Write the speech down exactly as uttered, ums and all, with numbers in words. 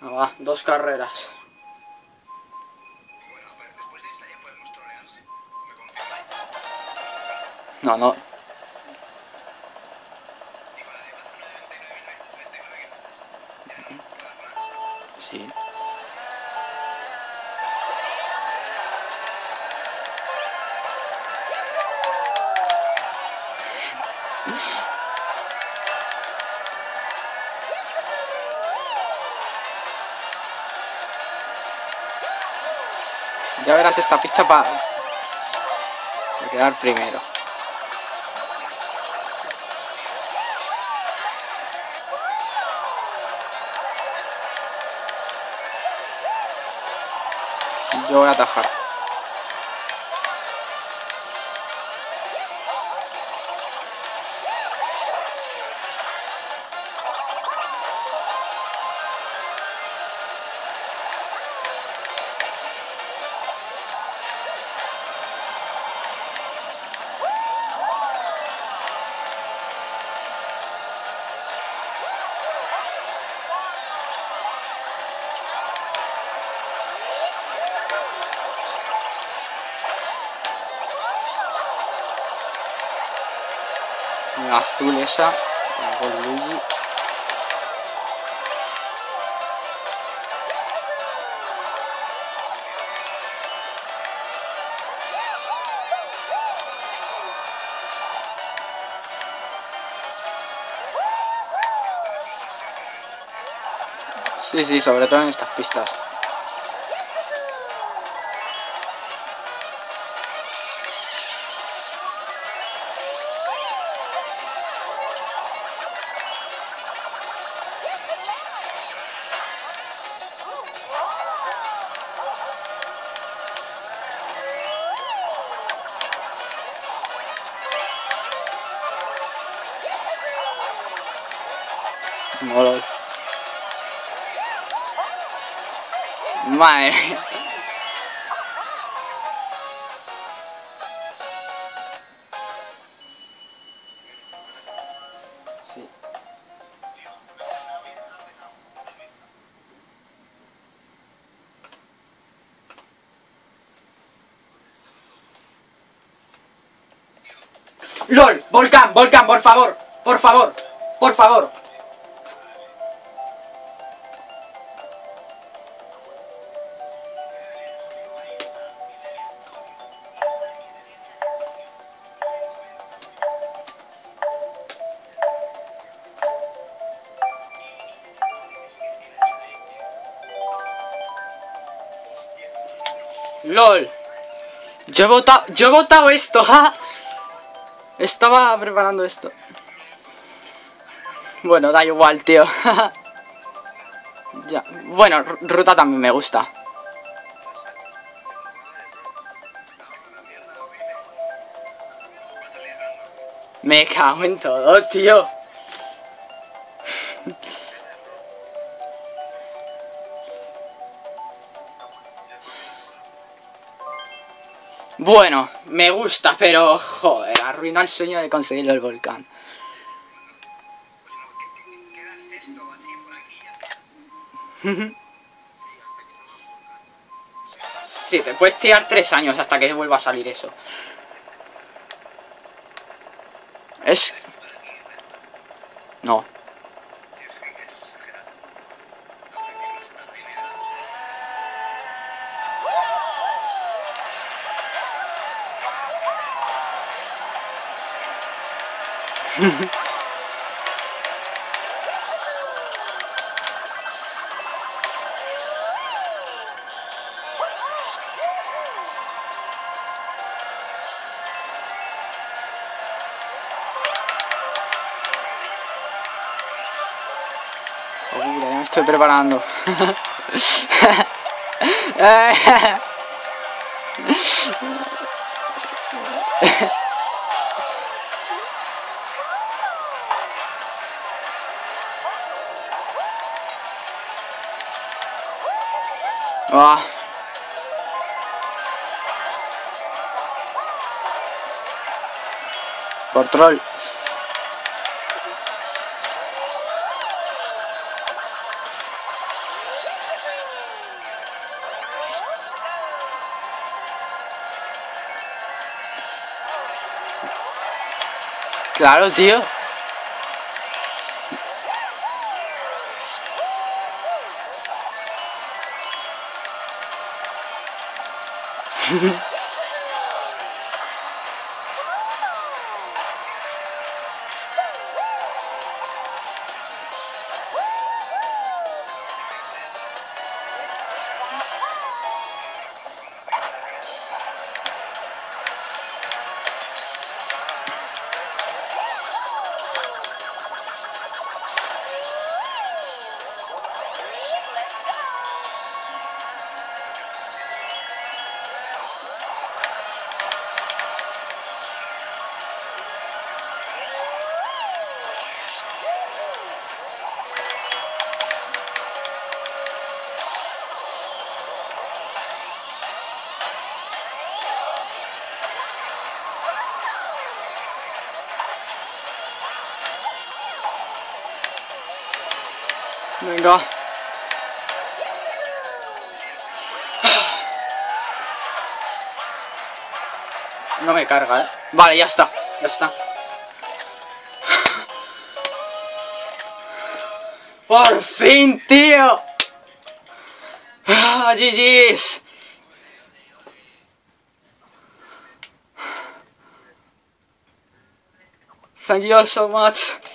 Ah, va, dos carreras. No, no. Sí. Ya verás esta pista para quedar primero. Yo voy a atajar. En azul esa. Con Luigi. Sí, sí, sobre todo en estas pistas. Molo. Madre mía. Sí. ¡Lol! ¡Volcán! ¡Volcán! ¡Por favor! ¡Por favor! ¡Por favor! ¡Lol! Yo he votado... Yo he votado esto, ¿ja? Estaba preparando esto. Bueno, da igual, tío. Ya. Bueno, ruta también me gusta. Me cago en todo, tío. Bueno, me gusta, pero joder, arruina el sueño de conseguir el volcán. Sí, te puedes tirar tres años hasta que vuelva a salir eso. Es... No. Uy, ya me estoy preparando. Oh. Control. Claro, tío. Venga. No me carga, eh. Vale, ya está. Ya está. ¡Por fin, tío! Ah, G G's. Thank you so much.